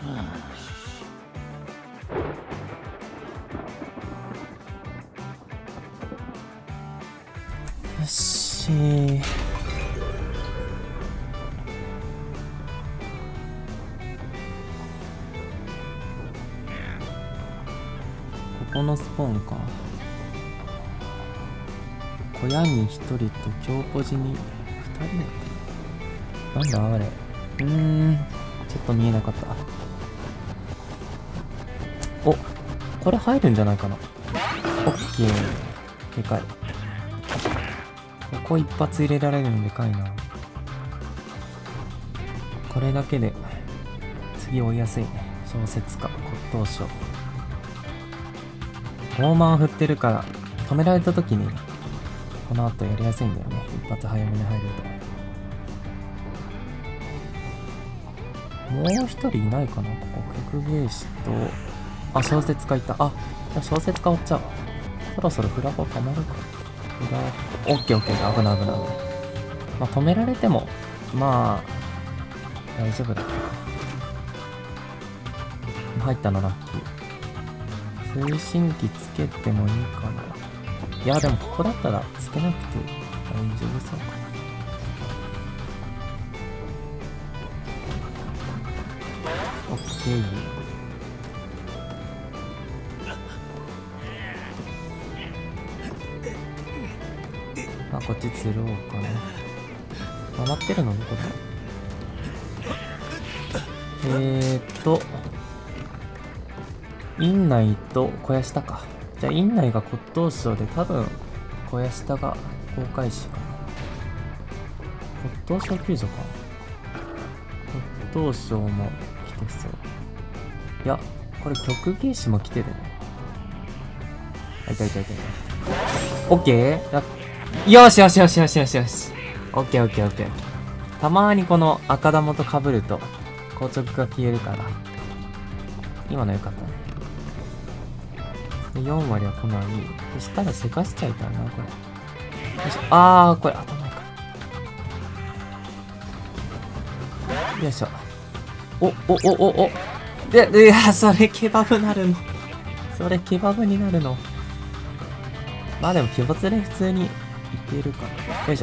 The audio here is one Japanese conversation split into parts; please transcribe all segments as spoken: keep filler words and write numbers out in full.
よしー。ここのスポーンか。小屋に一人と強ポジに二人だった。なんだあれ。うーん、ちょっと見えなかった。お、これ入るんじゃないかな。オッケー。でかい。ここ一発入れられるのでかいな。これだけで次追いやすいね。小説家、骨董賞。傲慢振ってるから止められた時にこの後やりやすいんだよね。一発早めに入ると。もう一人いないかな。ここ曲芸師と、あ、小説家いた。あ、じゃあ小説家追っちゃう。そろそろフラフォ溜まるか。フラフォ、オッケーオッケー。危ない危ない危ない。まあ止められてもまあ大丈夫だったか。入ったのラッキー。推進器つけてもいいかな。いやでもここだったらつけなくて大丈夫そうかな。オッケー。まあこっち釣ろうかな。回ってるのどこだ。えーっと院内と小屋下か。じゃあ院内が骨董賞で多分小屋下が航海士かな。骨董賞救助か。骨董賞も来てそう。いや、これ曲芸師も来てるね。あ、いたいたいたいた。オッケー。よしよしよしよしよしよし。オッケーオッケーオッケー。たまーにこの赤玉と被ると硬直が消えるから今の良かったね。よん割は来ない。そしたらせかしちゃいたいな、これ。よいしょ。あー、これ当たんないか。よいしょ。お、お、お、お、お。で、いや、それケバブなるの。それケバブになるの。まあでも、鬼没で普通にいけるかな。よいしょ。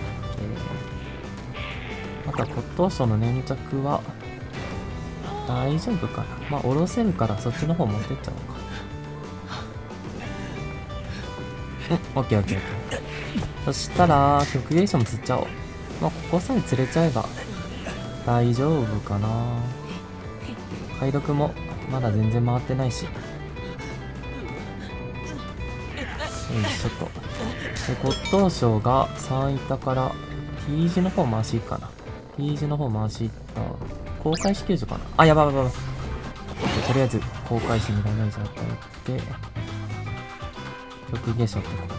あとは骨董賞の粘着は大丈夫かな。まあ、下ろせるからそっちの方持ってっちゃおうか。うん、オッケーオッケーオッケー。そしたら、曲芸者も釣っちゃおう。まあ、ここさえ釣れちゃえば、大丈夫かな。解読も、まだ全然回ってないし。よいしょと。で、骨董賞がさんいたから、T 字の方回しいいかな。T 字の方回しいった。公開支給所かな。あ、やばいやばいやばい。とりあえず、公開紙にダメージ与えて、曲芸者ってこと。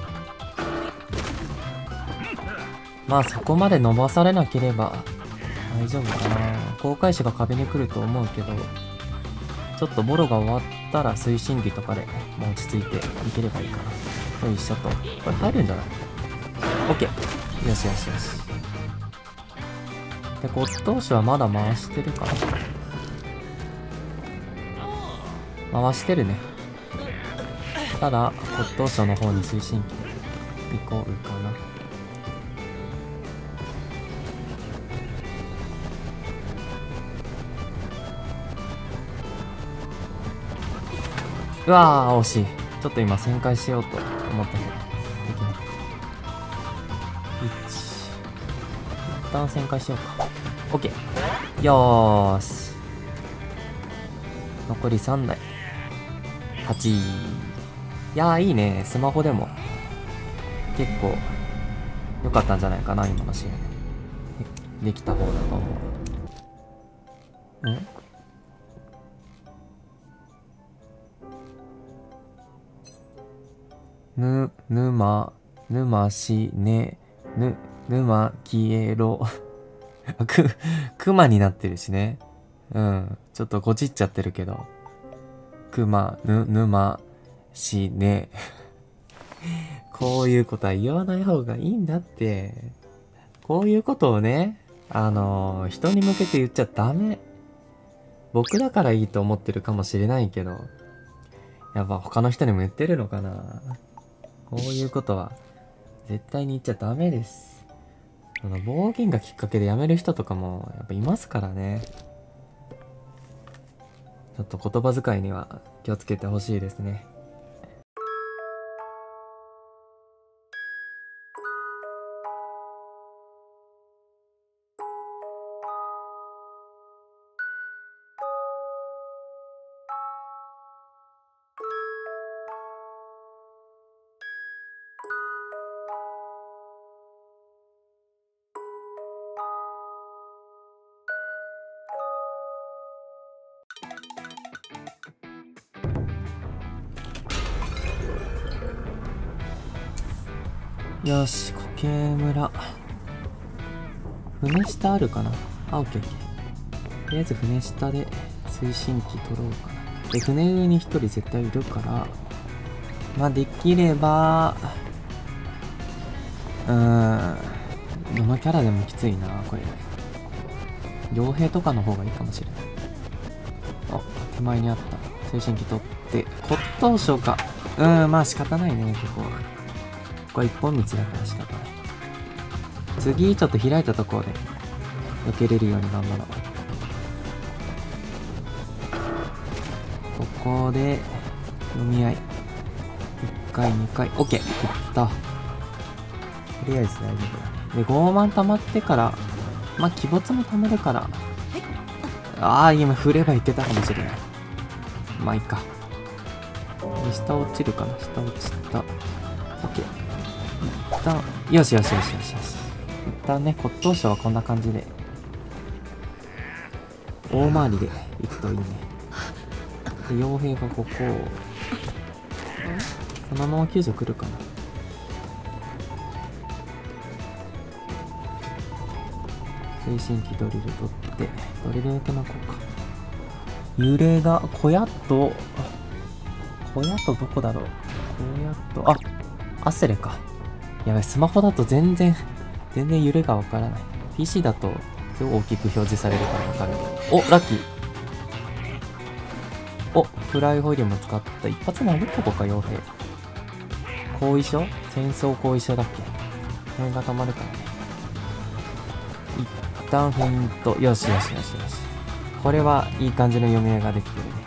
まあそこまで伸ばされなければ大丈夫かな。公開紙が壁に来ると思うけど、ちょっとボロが終わったら推進機とかでもう落ち着いていければいいかな。よいしょと。これ入るんじゃない？ OK。よしよしよし。で、骨董紙はまだ回してるかな。回してるね。ただ、骨董賞の方に推進機で行こうかな。うわー、惜しい。ちょっと今旋回しようと思ったけど、できなかった。いち。一旦旋回しようか。OK。よーし。残りさんだい。はち。いやー、いいね。スマホでも結構良かったんじゃないかな、今の試合。で, できた方だと思う。んぬ、ぬま、ぬましね、ぬ、ぬま消えろ。く、くまになってるしね。うん。ちょっとごちっちゃってるけど。くま、ぬ、ぬましね。こういうことは言わない方がいいんだって。こういうことをね、あのー、人に向けて言っちゃダメ。 僕だからいいと思ってるかもしれないけど、やっぱ他の人にも言ってるのかな。こういうことは絶対に言っちゃダメです。その暴言がきっかけで辞める人とかもやっぱいますからね。ちょっと言葉遣いには気をつけてほしいですね。よし、固形村。船下あるかなあ、オッケーオッケー。とりあえず船下で推進機取ろうかな。で、船上に一人絶対いるから、まあできれば、うーん、どのキャラでもきついな、これ。傭兵とかの方がいいかもしれない。あ、手前にあった。推進機取って、骨董賞か。うーん、まあ仕方ないね、ここは。ここは一本道だから仕方ない。次、ちょっと開いたところで、避けれるように頑張ろう。ここで、読み合い。いっかい、にかい。オッケー。いった。とりあえず大丈夫だね。で、ごまん溜まってから、まあ、鬼没も溜まるから。ああ、今振ればいけたかもしれない。まあ、いいか。で、下落ちるかな。下落ちた。オッケー。一旦、よしよしよしよしよし。一旦ね、骨董賞はこんな感じで。大回りで行くといいね。で、傭兵がここを。そのまま救助来るかな。推進機ドリル取って、ドリル抜けの効果。揺れが、小屋と、小屋とどこだろう。小屋と、あ、アスレか。やばい、スマホだと全然、全然揺れがわからない。ピーシー だと、すごい大きく表示されるからわかるけど。お、ラッキー。お、フライホイールも使った。一発殴っとこうか、傭兵。後遺症戦争後遺症だっけこれが溜まるからね。一旦フェイント。よしよしよしよし。これはいい感じの読み合いができてるね。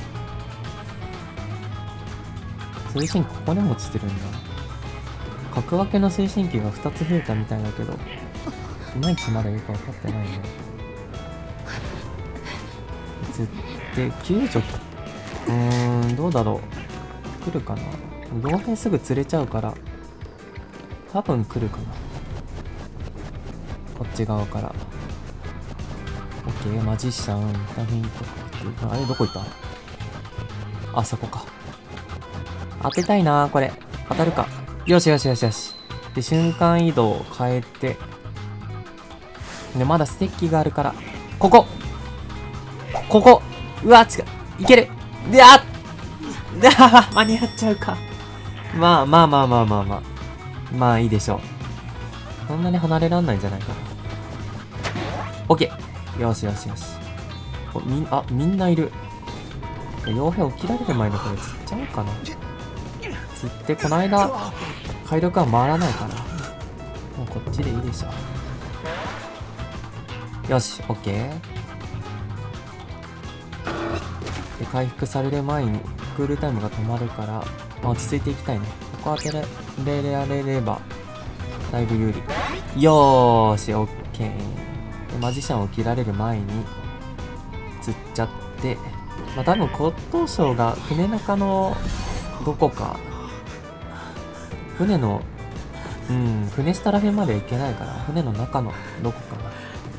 推進機ここにも落ちてるんだ。格分けの推進機がふたつ増えたみたいだけど、いまいちまだよくわかってないね。つって救助、うーん、どうだろう。来るかな。傭兵すぐ釣れちゃうから、多分来るかな。こっち側から。オッケー、マジシャン、タフィンと。あれ、どこ行った？あそこか。当てたいなー、これ。当たるか。よしよしよしよし。で、瞬間移動を変えて。で、まだステッキがあるから。ここここうわ、違う。いけるで、あっで、あ間に合っちゃうか。まあまあまあまあまあまあ。まあいいでしょう。そんなに離れらんないんじゃないかな。オッケー。よしよしよし。おみん、あ、みんないる。傭兵起きられる前にこれ釣っちゃおうかな。釣って、この間、解読は回らないから。もうこっちでいいでしょ。よし、オッケー。で、回復される前に、クールタイムが止まるから、まあ、落ち着いていきたいね。ここ当てられれば、だいぶ有利。よーし、オッケー。で、マジシャンを切られる前に、釣っちゃって、まあ、多分骨董賞が船中のどこか、船の、うん、船下ら辺まで行けないから、船の中のどこかな。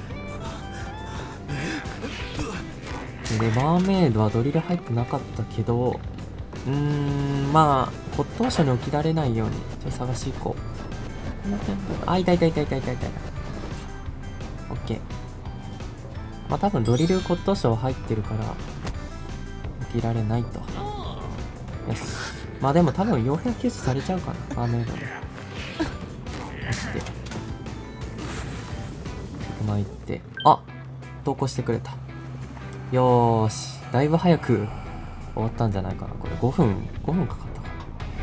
で、バーメイドはドリル入ってなかったけど、うーん、まあ、骨董賞に起きられないように、ちょっと探し行こう。あ、いたいたいたいたいたいたいた。オッケー。まあ多分ドリル骨董賞入ってるから、起きられないと。よし。まあでも多分傭兵救出されちゃうかな、バーメイドで。落ちて。ちょっと前行って。あ、投稿してくれた。 よーし。だいぶ早く終わったんじゃないかな。これごふん、ごふんかかったか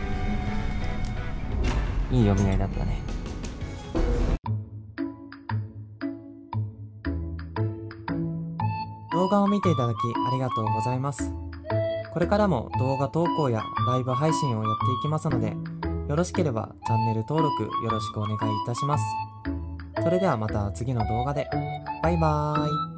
な。いい読み合いだったね。動画を見ていただきありがとうございます。これからも動画投稿やライブ配信をやっていきますので、よろしければチャンネル登録よろしくお願いいたします。それではまた次の動画で。バイバーイ。